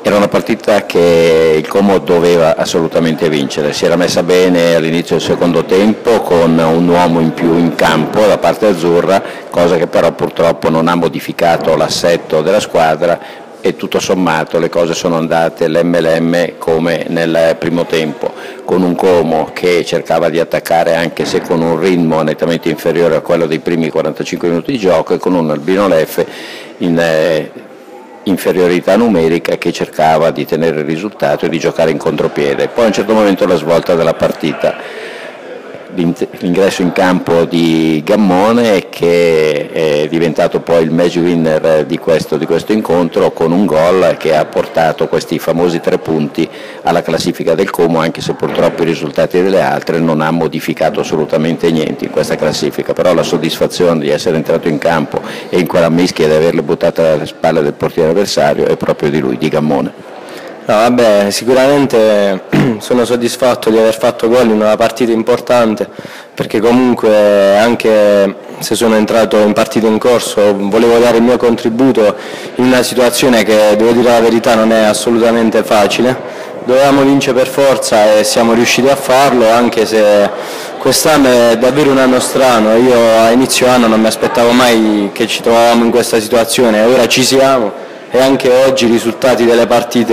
Era una partita che il Como doveva assolutamente vincere, si era messa bene all'inizio del secondo tempo con un uomo in più in campo da parte azzurra, cosa che però purtroppo non ha modificato l'assetto della squadra e tutto sommato le cose sono andate l'MLM come nel primo tempo, con un Como che cercava di attaccare anche se con un ritmo nettamente inferiore a quello dei primi 45 minuti di gioco e con un Albino Leffe in inferiorità numerica che cercava di tenere il risultato e di giocare in contropiede. Poi a un certo momento la svolta della partita, l'ingresso in campo di Gammone che è diventato poi il match winner di questo incontro con un gol che ha portato questi famosi 3 punti alla classifica del Como, anche se purtroppo i risultati delle altre non ha modificato assolutamente niente in questa classifica, però la soddisfazione di essere entrato in campo e in quella mischia di averle buttate alle spalle del portiere avversario è proprio di lui, di Gammone. No, vabbè, sicuramente sono soddisfatto di aver fatto gol in una partita importante, perché comunque anche se sono entrato in partita in corso volevo dare il mio contributo in una situazione che, devo dire la verità, non è assolutamente facile. Dovevamo vincere per forza e siamo riusciti a farlo, anche se quest'anno è davvero un anno strano. Io a inizio anno non mi aspettavo mai che ci trovavamo in questa situazione, ora ci siamo. E anche oggi i risultati delle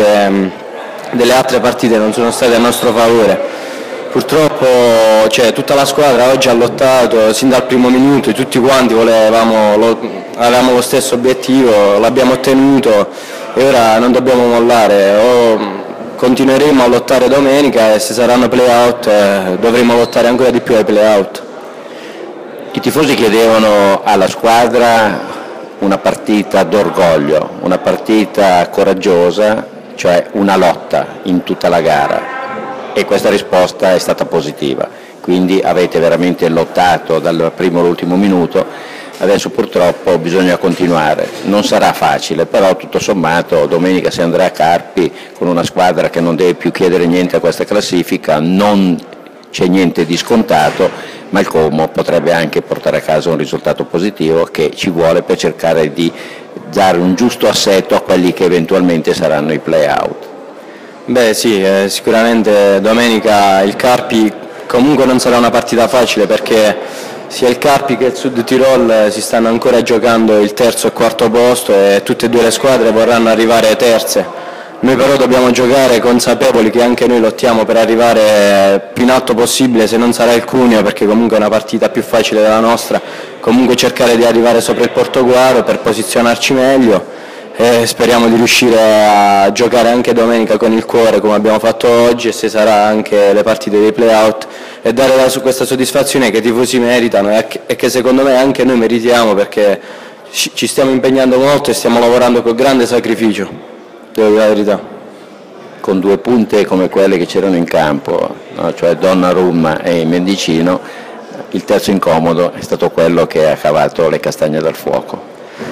altre partite non sono stati a nostro favore. Purtroppo tutta la squadra oggi ha lottato sin dal primo minuto, tutti quanti avevamo lo stesso obiettivo, l'abbiamo ottenuto e ora non dobbiamo mollare. Continueremo a lottare domenica e se saranno play-out dovremo lottare ancora di più ai play-out. I tifosi chiedevano alla squadra una partita d'orgoglio, una partita coraggiosa, cioè una lotta in tutta la gara e questa risposta è stata positiva, quindi avete veramente lottato dal primo all'ultimo minuto, adesso purtroppo bisogna continuare, non sarà facile, però tutto sommato domenica si andrà a Carpi con una squadra che non deve più chiedere niente a questa classifica, non c'è niente di scontato, ma il Como potrebbe anche portare a casa un risultato positivo che ci vuole per cercare di dare un giusto assetto a quelli che eventualmente saranno i play-out. Beh sì, sicuramente domenica il Carpi comunque non sarà una partita facile, perché sia il Carpi che il Sud Tirol si stanno ancora giocando il terzo e quarto posto e tutte e due le squadre vorranno arrivare terze. Noi però dobbiamo giocare consapevoli che anche noi lottiamo per arrivare più in alto possibile, se non sarà il Cuneo, perché comunque è una partita più facile della nostra, comunque cercare di arrivare sopra il Portoguaro per posizionarci meglio e speriamo di riuscire a giocare anche domenica con il cuore come abbiamo fatto oggi e se sarà anche le partite dei play-out e dare questa soddisfazione che i tifosi meritano e che secondo me anche noi meritiamo, perché ci stiamo impegnando molto e stiamo lavorando con grande sacrificio. Devo dire la verità. Con 2 punte come quelle che c'erano in campo, no? Cioè Donnarumma e Mendicino, il terzo incomodo è stato quello che ha cavato le castagne dal fuoco.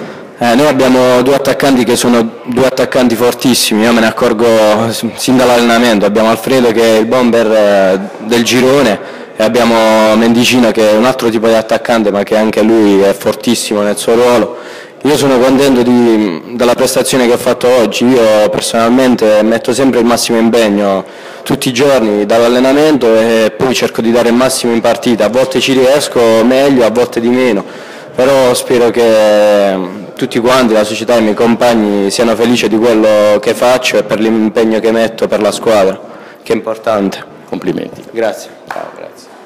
Noi abbiamo 2 attaccanti che sono 2 attaccanti fortissimi, io me ne accorgo sin dall'allenamento. Abbiamo Alfredo che è il bomber del girone e abbiamo Mendicino che è un altro tipo di attaccante ma che anche lui è fortissimo nel suo ruolo. Io sono contento della prestazione che ho fatto oggi, io personalmente metto sempre il massimo impegno tutti i giorni dall'allenamento e poi cerco di dare il massimo in partita, a volte ci riesco meglio, a volte di meno, però spero che tutti quanti, la società e i miei compagni siano felici di quello che faccio e per l'impegno che metto per la squadra, che è importante. Complimenti. Grazie. Ciao, grazie.